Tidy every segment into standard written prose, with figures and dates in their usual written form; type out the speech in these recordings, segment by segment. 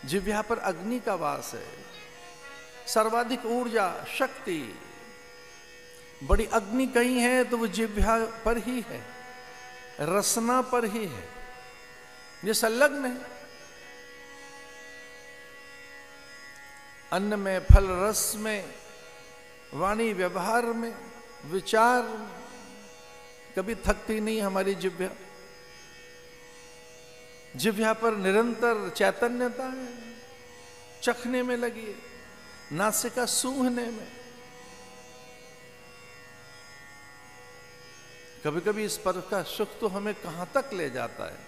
जिह्वा पर अग्नि का वास है, सर्वाधिक ऊर्जा शक्ति, बड़ी अग्नि कहीं है तो वो जिह्वा पर ही है, रसना पर ही है, ये संलग्न है। अन्न में, फल रस में, वाणी व्यवहार में, विचार में, कभी थकती नहीं हमारी जिह्वा। जिह्वा पर निरंतर चैतन्यता है, चखने में लगी है, नासिका सूंघने में। कभी कभी इस पर्व का सुख तो हमें कहां तक ले जाता है।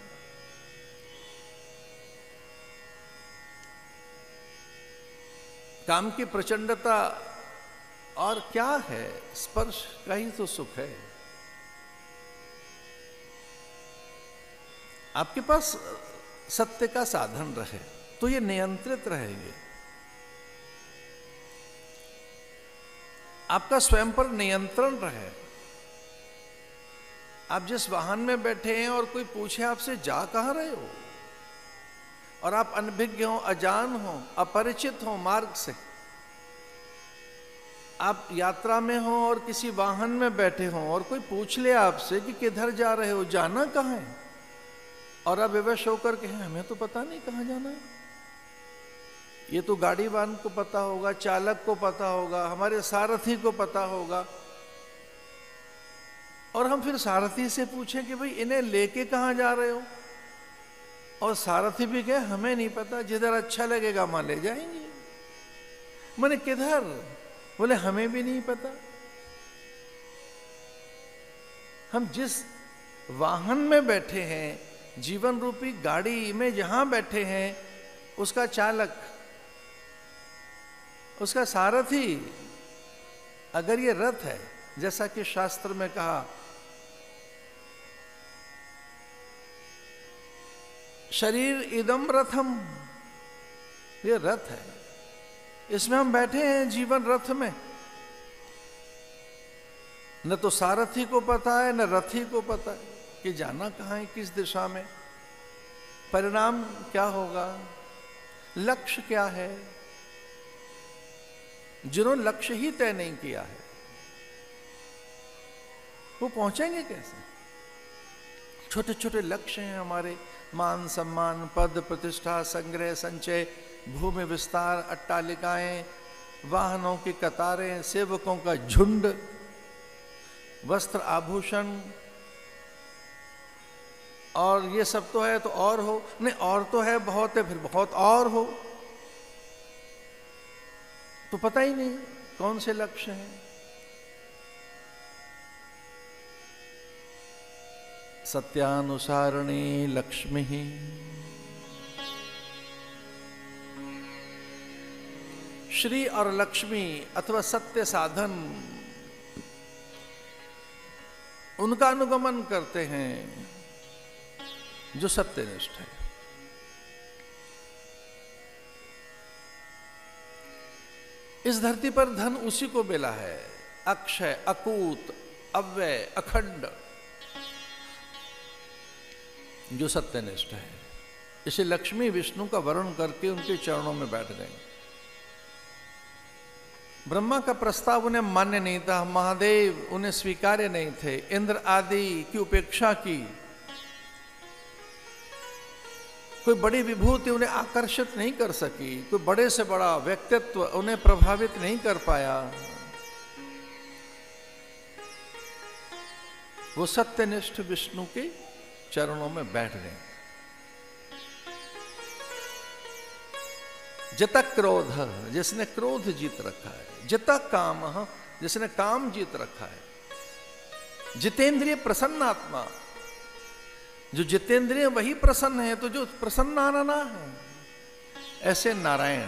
काम की प्रचंडता और क्या है, स्पर्श का ही तो सुख है। आपके पास सत्य का साधन रहे तो ये नियंत्रित रहेंगे। आपका स्वयं पर नियंत्रण रहे। आप जिस वाहन में बैठे हैं और कोई पूछे आपसे जा कहां रहे हो, और आप अनभिज्ञ हो, अजान हो, अपरिचित हो मार्ग से, आप यात्रा में हो और किसी वाहन में बैठे हो और कोई पूछ ले आपसे कि किधर जा रहे हो, जाना कहां है, और आप विवश होकर कहें हमें तो पता नहीं कहां जाना है। ये तो गाड़ी वाहन को पता होगा, चालक को पता होगा, हमारे सारथी को पता होगा। और हम फिर सारथी से पूछें कि भाई इन्हें लेके कहां जा रहे हो, और सारथी भी कहे हमें नहीं पता, जिधर अच्छा लगेगा वहां ले जाएंगे। मैंने किधर, बोले हमें भी नहीं पता। हम जिस वाहन में बैठे हैं, जीवन रूपी गाड़ी में जहां बैठे हैं, उसका चालक, उसका सारथी अगर ये रथ है, जैसा कि शास्त्र में कहा, शरीर इदम रथम, ये रथ है, इसमें हम बैठे हैं जीवन रथ में। न तो सारथी को पता है, न रथी को पता है कि जाना कहां है, किस दिशा में, परिणाम क्या होगा, लक्ष्य क्या है। जिन्होंने लक्ष्य ही तय नहीं किया है वो पहुंचेंगे कैसे। छोटे छोटे लक्ष्य हैं हमारे, मान सम्मान, पद प्रतिष्ठा, संग्रह संचय, भूमि विस्तार, अट्टालिकाएं, वाहनों की कतारें, सेवकों का झुंड, वस्त्र आभूषण, और ये सब तो है तो और हो, नहीं और तो है बहुत है, फिर बहुत और हो, तो पता ही नहीं कौन से लक्ष्य हैं। सत्यानुसारिणी लक्ष्मी, श्री और लक्ष्मी अथवा सत्य साधन, उनका अनुगमन करते हैं जो सत्यनिष्ठ है। इस धरती पर धन उसी को मिला है, अक्षय, अकूत, अव्यय, अखंड, जो सत्यनिष्ठ है। इसे लक्ष्मी विष्णु का वर्ण करके उनके चरणों में बैठ गए। ब्रह्मा का प्रस्ताव उन्हें मान्य नहीं था, महादेव उन्हें स्वीकार्य नहीं थे, इंद्र आदि की उपेक्षा की, कोई बड़ी विभूति उन्हें आकर्षित नहीं कर सकी, कोई बड़े से बड़ा व्यक्तित्व उन्हें प्रभावित नहीं कर पाया। वो सत्यनिष्ठ विष्णु के चरणों में बैठ गए। जित क्रोध, जिसने क्रोध जीत रखा है, जित काम, जिसने काम जीत रखा है, जितेंद्रिय प्रसन्नात्मा, जो जितेंद्रिय वही प्रसन्न है, तो जो प्रसन्नानना है, ऐसे नारायण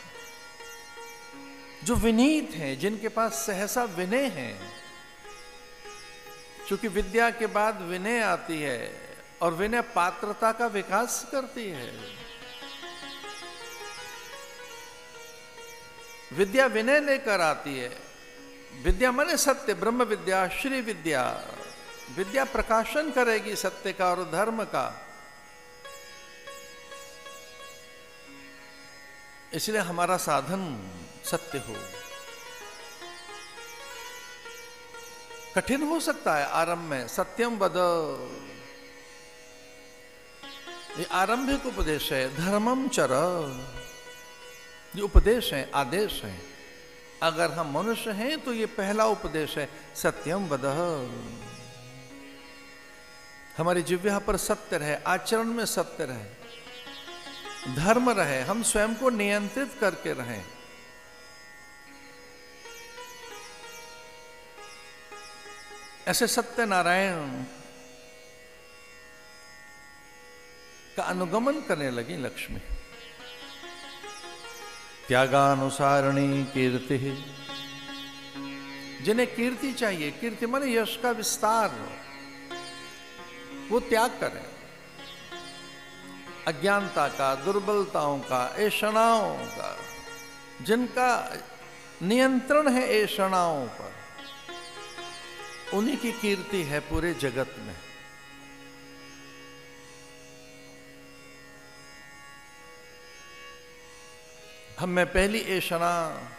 जो विनीत हैं, जिनके पास सहसा विनय है, क्योंकि विद्या के बाद विनय आती है और विनय पात्रता का विकास करती है। विद्या विनय लेकर आती है। विद्या माने सत्य, ब्रह्म विद्या, श्री विद्या, विद्या प्रकाशन करेगी सत्य का और धर्म का। इसलिए हमारा साधन सत्य हो। कठिन हो सकता है आरंभ में, सत्यम वद, ये आरंभिक उपदेश है। धर्मम चर, ये उपदेश है, आदेश है। अगर हम मनुष्य हैं तो ये पहला उपदेश है, सत्यम वद। हमारी जिह्वा पर सत्य रहे, आचरण में सत्य रहे, धर्म रहे, हम स्वयं को नियंत्रित करके रहें। ऐसे सत्यनारायण का अनुगमन करने लगी लक्ष्मी। त्यागानुसारिणी कीर्ति, जिन्हें कीर्ति चाहिए, कीर्ति माने यश का विस्तार, वो त्याग करें। अज्ञानता का, दुर्बलताओं का, ऐषणाओं का, जिनका नियंत्रण है ऐषणाओं पर, उन्हीं की कीर्ति है पूरे जगत में। हम में पहली ऐषणा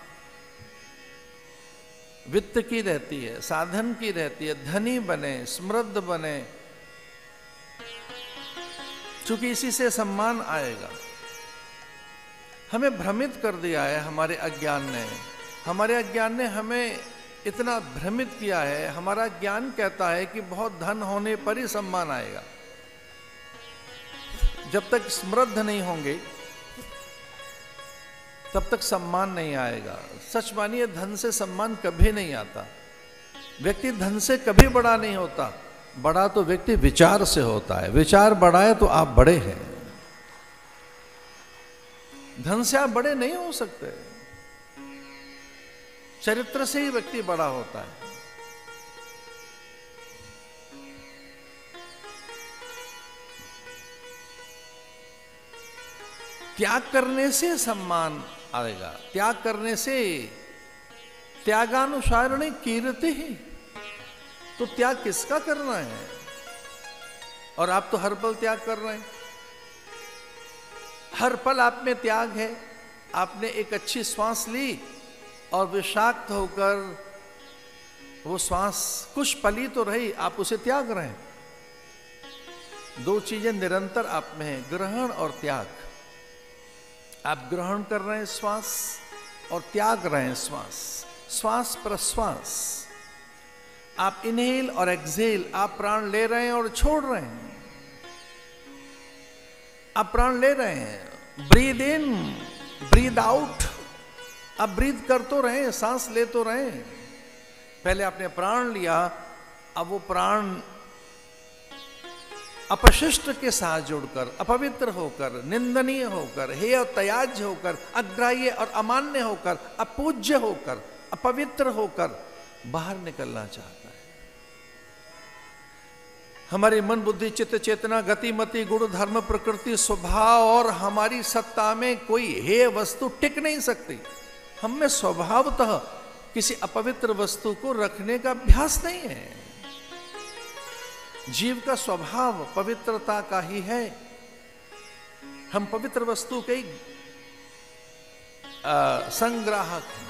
वित्त की रहती है, साधन की रहती है, धनी बने, समृद्ध बने, क्योंकि इसी से सम्मान आएगा। हमें भ्रमित कर दिया है हमारे अज्ञान ने। हमारे अज्ञान ने हमें इतना भ्रमित किया है। हमारा ज्ञान कहता है कि बहुत धन होने पर ही सम्मान आएगा। जब तक समृद्ध नहीं होंगे तब तक सम्मान नहीं आएगा। सच मानिए, धन से सम्मान कभी नहीं आता। व्यक्ति धन से कभी बड़ा नहीं होता। बड़ा तो व्यक्ति विचार से होता है। विचार बड़ा है तो आप बड़े हैं। धन से आप बड़े नहीं हो सकते। चरित्र से ही व्यक्ति बड़ा होता है। त्याग करने से सम्मान आएगा। त्याग करने से, त्यागानुसारिणी कीर्ति ही, तो त्याग किसका करना है? और आप तो हर पल त्याग कर रहे हैं। हर पल आप में त्याग है। आपने एक अच्छी श्वास ली और विषाक्त होकर वो श्वास कुछ पली तो रही, आप उसे त्याग रहे हैं। दो चीजें निरंतर आप में हैं, ग्रहण और त्याग। आप ग्रहण कर रहे हैं श्वास और त्याग रहे हैं श्वास। श्वास प्रश्वास, आप इनहेल और एक्सहेल, आप प्राण ले रहे हैं और छोड़ रहे हैं। आप प्राण ले रहे हैं, ब्रीद इन ब्रीद आउट, आप ब्रीद कर तो रहे हैं, सांस ले तो रहे हैं। पहले आपने प्राण लिया, अब वो प्राण अपशिष्ट के साथ जुड़कर, अपवित्र होकर, निंदनीय होकर, हेय और त्याज्य होकर, अग्राह्य और अमान्य होकर, अपूज्य होकर, अपवित्र होकर बाहर निकलना चाहता है। हमारी मन, बुद्धि, चित्त, चेतना, गति, मति, गुण, धर्म, प्रकृति, स्वभाव और हमारी सत्ता में कोई हेय वस्तु टिक नहीं सकती। हम में स्वभावतः किसी अपवित्र वस्तु को रखने का अभ्यास नहीं है। जीव का स्वभाव पवित्रता का ही है। हम पवित्र वस्तु के संग्राहक हैं।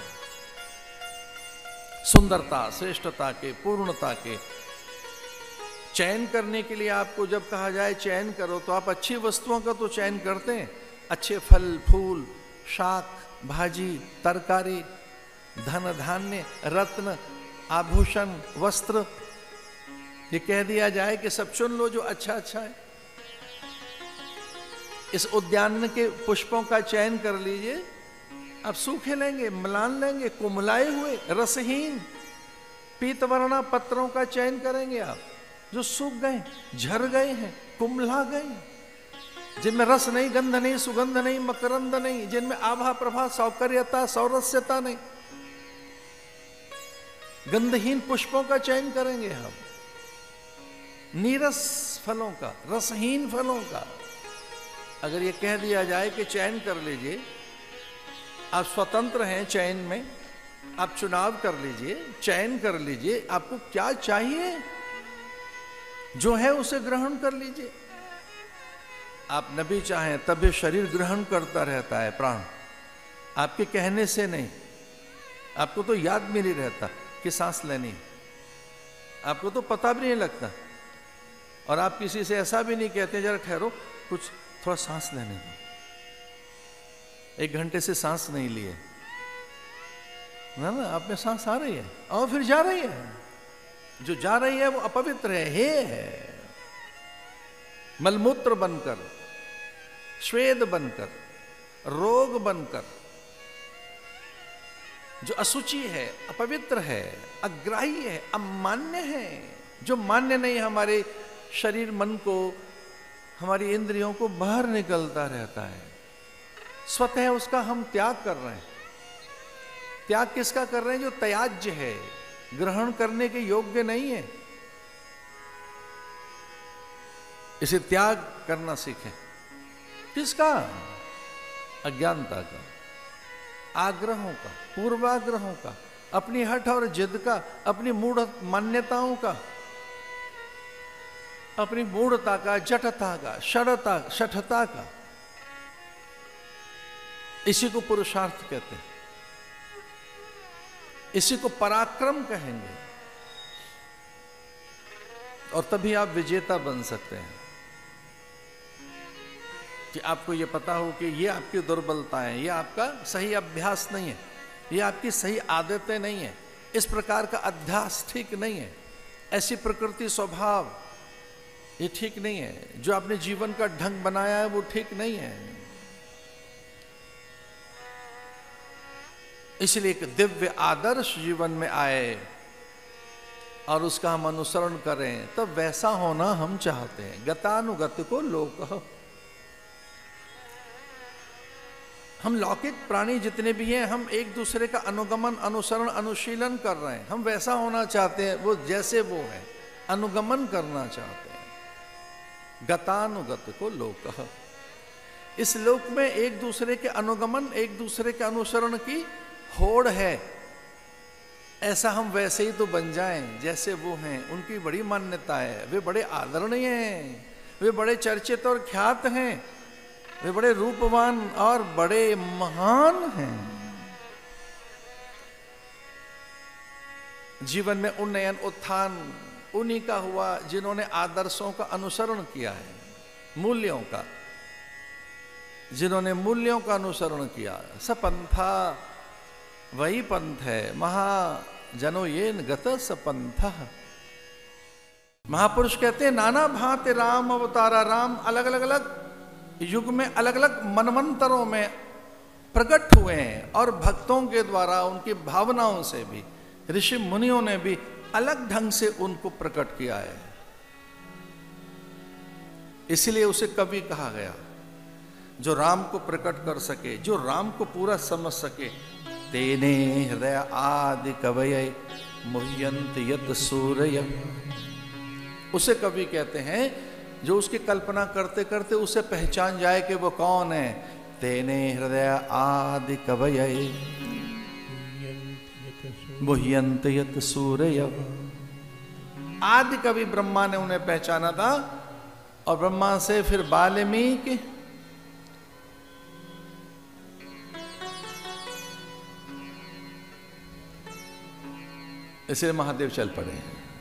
सुंदरता, श्रेष्ठता के, पूर्णता के चयन करने के लिए आपको जब कहा जाए चयन करो, तो आप अच्छी वस्तुओं का तो चयन करते हैं। अच्छे फल, फूल, शाक, भाजी, तरकारी, धन धान्य, रत्न, आभूषण, वस्त्र, ये कह दिया जाए कि सब चुन लो जो अच्छा अच्छा है। इस उद्यान के पुष्पों का चयन कर लीजिए। आप सूखे लेंगे, मलान लेंगे, कुम्हलाए हुए, रसहीन, पीतवर्णा पत्रों का चयन करेंगे आप, जो सूख गए, झर गए हैं, कुम्हला गए, जिनमें रस नहीं, गंध नहीं, सुगंध नहीं, मकरंद नहीं, जिनमें आभा प्रभा, सौकर्यता, सौरस्यता नहीं। गंधहीन पुष्पों का चयन करेंगे हम, नीरस फलों का, रसहीन फलों का। अगर ये कह दिया जाए कि चयन कर लीजिए, आप स्वतंत्र हैं चयन में, आप चुनाव कर लीजिए, चयन कर लीजिए, आपको क्या चाहिए, जो है उसे ग्रहण कर लीजिए। आप न भी चाहें तब भी शरीर ग्रहण करता रहता है, प्राण आपके कहने से नहीं। आपको तो याद भी नहीं रहता कि सांस लेनी है, आपको तो पता भी नहीं लगता। और आप किसी से ऐसा भी नहीं कहते जरा ठहरो कुछ थोड़ा सांस लेने दो, 1 घंटे से सांस नहीं लिए ना, आप में सांस आ रही है और फिर जा रही है। जो जा रही है वो अपवित्र है, हे मलमूत्र बनकर, श्वेद बनकर, रोग बनकर, जो अशुचि है, अपवित्र है, अग्राही है, अमान्य है, जो मान्य नहीं हमारे शरीर मन को, हमारी इंद्रियों को बाहर निकलता रहता है। स्वतः उसका हम त्याग कर रहे हैं। त्याग किसका कर रहे हैं? जो त्याज्य है, ग्रहण करने के योग्य नहीं है। इसे त्याग करना सीखें। किसका? अज्ञानता का, आग्रहों का, पूर्वाग्रहों का, अपनी हठ और जिद का, अपनी मूढ़ मान्यताओं का, अपनी मूढ़ता का, जटता का, शठता का। इसी को पुरुषार्थ कहते हैं, इसी को पराक्रम कहेंगे। और तभी आप विजेता बन सकते हैं कि आपको यह पता हो कि ये आपकी दुर्बलताएं, ये आपका सही अभ्यास नहीं है, ये आपकी सही आदतें नहीं है, इस प्रकार का अध्यास ठीक नहीं है, ऐसी प्रकृति स्वभाव ये ठीक नहीं है, जो आपने जीवन का ढंग बनाया है वो ठीक नहीं है। इसलिए एक दिव्य आदर्श जीवन में आए और उसका हम अनुसरण करें, तब वैसा होना हम चाहते हैं। गतानुगत को लोक। हम लौकिक प्राणी जितने भी हैं, हम एक दूसरे का अनुगमन, अनुसरण, अनुशीलन कर रहे हैं। हम वैसा होना चाहते हैं, वो जैसे वो है अनुगमन करना चाहते हैं। गतानुगत को लोक। इस लोक में एक दूसरे के अनुगमन, एक दूसरे के अनुसरण की होड़ है। ऐसा हम वैसे ही तो बन जाएं जैसे वो हैं। उनकी बड़ी मान्यता है, वे बड़े आदरणीय हैं, वे बड़े चर्चित और ख्यात हैं, वे बड़े रूपवान और बड़े महान हैं। जीवन में उन्नयन, उत्थान उन्हीं का हुआ जिन्होंने आदर्शों का अनुसरण किया है, मूल्यों का, जिन्होंने मूल्यों का अनुसरण किया। सपंथा वही पंथ है, महाजनो येन गत सपंथ। महापुरुष कहते हैं नाना भांति राम अवतारा। राम अलग अलग युग में, अलग अलग मनवंतरों में प्रकट हुए हैं, और भक्तों के द्वारा, उनकी भावनाओं से भी, ऋषि मुनियों ने भी अलग ढंग से उनको प्रकट किया है। इसलिए उसे कवि कहा गया, जो राम को प्रकट कर सके, जो राम को पूरा समझ सके। तेने हृदय आदि कवये मुह्यन्त यत सूरय। उसे कवि कहते हैं जो उसकी कल्पना करते करते उसे पहचान जाए कि वो कौन है। तेने हृदय आदि कवये मुह्यन्त यत सूरय। आदि कवि ब्रह्मा ने उन्हें पहचाना था, और ब्रह्मा से फिर वाल्मीकि, इसलिए महादेव चल पड़े।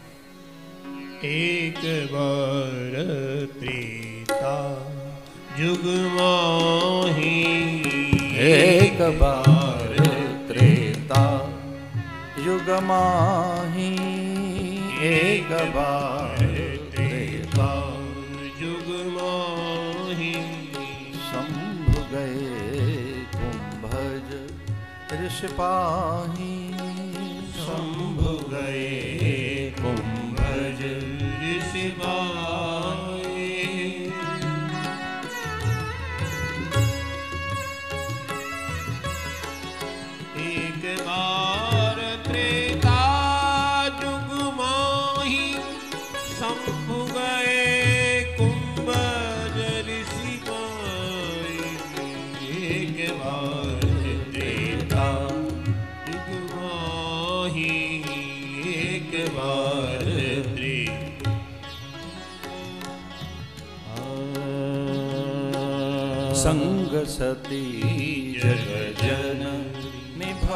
एक बार त्रेता युग माही, एक बार त्रेता युग माही, एक बार त्रेता युग माही। शंभु गए कुंभज ऋषि पाही, शंभु गए कुंभज ऋषि पाही। एक बार त्रेता युग माही, शंभु गए कुंभज ऋषि पाही। एक बार त्रेता युग माही, एक बार संग सती जग जन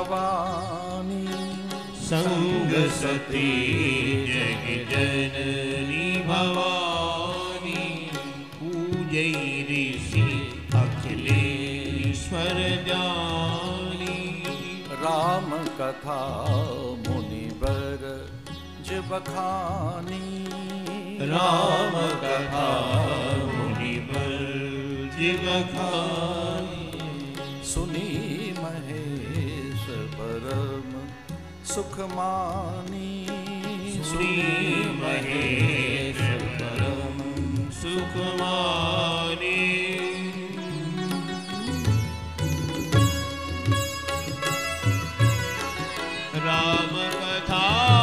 भवानी संग सती जग जननी भवानी पूजै ऋषि अखिलेश्वर जानी राम कथा मुनिवर बखानी राम कथा मुनिवर बखानी सुनी महेश परम सुख मानी सुनी महेश परम सुख मानी राम कथा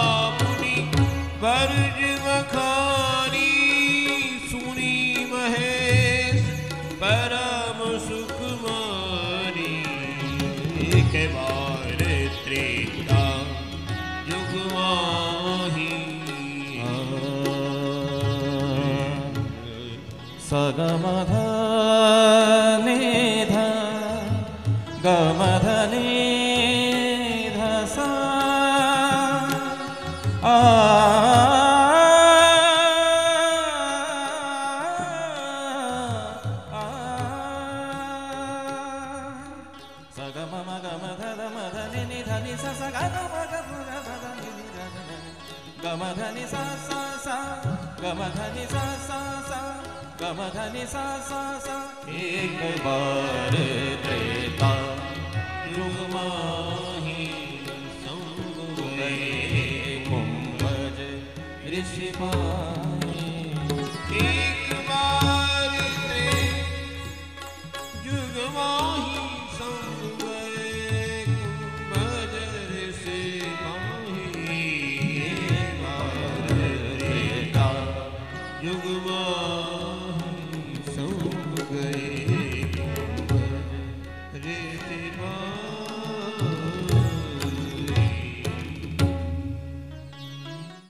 बरज बखानी सुनी महेश परम सुख मानी एक बार त्रेता युग माही सगमध निध गमध निध सा गमधनि सा सा सा गमधनि सा सा सा गमधनि सा सा सा एक बार